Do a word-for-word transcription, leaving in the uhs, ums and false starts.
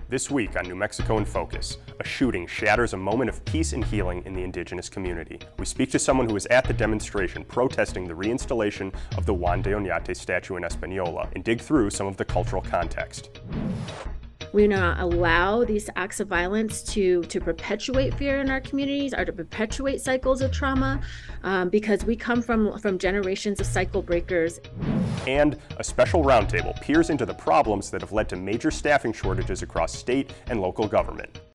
This week on New Mexico in Focus, a shooting shatters a moment of peace and healing in the indigenous community. We speak to someone who was at the demonstration protesting the reinstallation of the Juan de Oñate statue in Española and dig through some of the cultural context. We do not allow these acts of violence to, to perpetuate fear in our communities or to perpetuate cycles of trauma um, because we come from, from generations of cycle breakers. And a special roundtable peers into the problems that have led to major staffing shortages across state and local government.